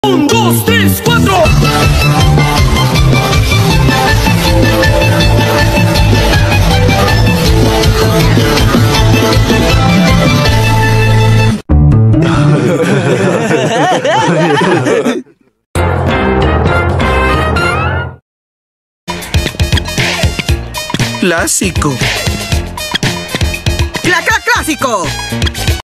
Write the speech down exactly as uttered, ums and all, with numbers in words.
Un, dos, tres, cuatro. Clásico. ¡Cla, cla, clásico!